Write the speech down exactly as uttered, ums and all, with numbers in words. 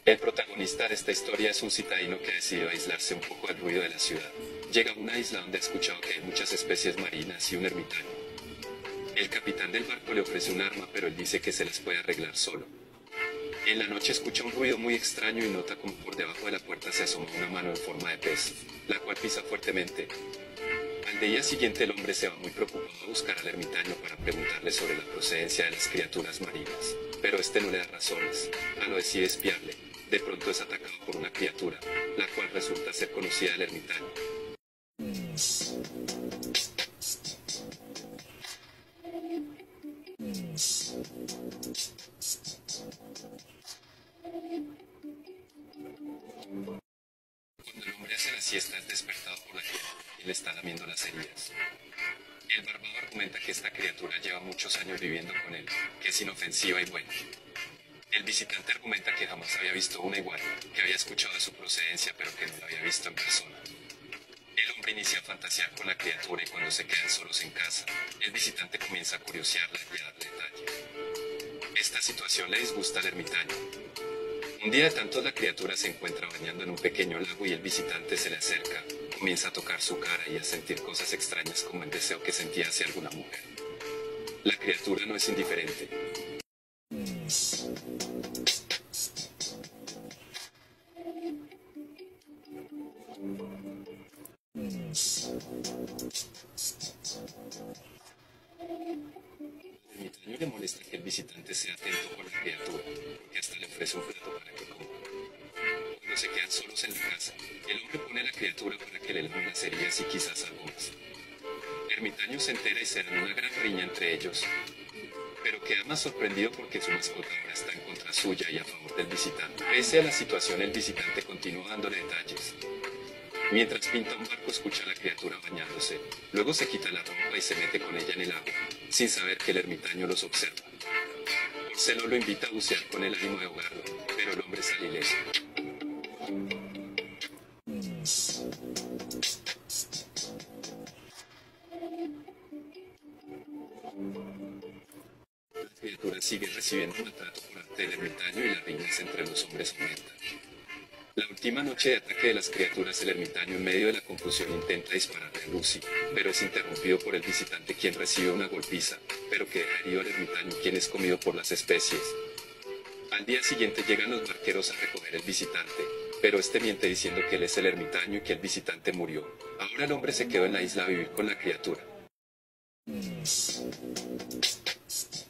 El protagonista de esta historia es un citadino que ha decidido aislarse un poco del ruido de la ciudad. Llega a una isla donde ha escuchado que hay muchas especies marinas y un ermitaño. El capitán del barco le ofrece un arma, pero él dice que se las puede arreglar solo. En la noche escucha un ruido muy extraño y nota como por debajo de la puerta se asoma una mano en forma de pez, la cual pisa fuertemente. Al día siguiente el hombre se va muy preocupado a buscar al ermitaño para preguntarle sobre la procedencia de las criaturas marinas, pero este no le da razones. A lo decide espiarle. De pronto es atacado por una criatura, la cual resulta ser conocida del ermitaño. Cuando el hombre hace la siesta es despertado por la criatura y le está lamiendo las heridas. El barbado argumenta que esta criatura lleva muchos años viviendo con él, que es inofensiva y buena. El visitante argumenta que jamás había visto una igual, que había escuchado de su procedencia pero que no la había visto en persona. El hombre inicia a fantasear con la criatura y cuando se quedan solos en casa, el visitante comienza a curiosearla y a darle detalles. Esta situación le disgusta al ermitaño. Un día de tantos la criatura se encuentra bañando en un pequeño lago y el visitante se le acerca, comienza a tocar su cara y a sentir cosas extrañas como el deseo que sentía hacia alguna mujer. La criatura no es indiferente. El ermitaño le molesta que el visitante sea atento con la criatura, porque hasta le ofrece un plato para que coma. Cuando se quedan solos en la casa, el hombre pone a la criatura para que le lame las heridas y quizás algo más. El ermitaño se entera y se dan una gran riña entre ellos, pero queda más sorprendido porque su mascota ahora está en contra suya y a favor del visitante. Pese a la situación, el visitante continúa dándole detalles. Mientras pinta un barco escucha a la criatura bañándose, luego se quita la ropa y se mete con ella en el agua, sin saber que el ermitaño los observa. Por celo lo invita a bucear con el ánimo de ahogarlo, pero el hombre sale ileso. La criatura sigue recibiendo maltrato por parte del ermitaño y las riñas entre los hombres aumentan. La última noche de ataque de las criaturas, el ermitaño en medio de la confusión intenta dispararle a Lucy, pero es interrumpido por el visitante quien recibe una golpiza, pero que deja herido al ermitaño quien es comido por las especies. Al día siguiente llegan los barqueros a recoger el visitante, pero este miente diciendo que él es el ermitaño y que el visitante murió. Ahora el hombre se quedó en la isla a vivir con la criatura.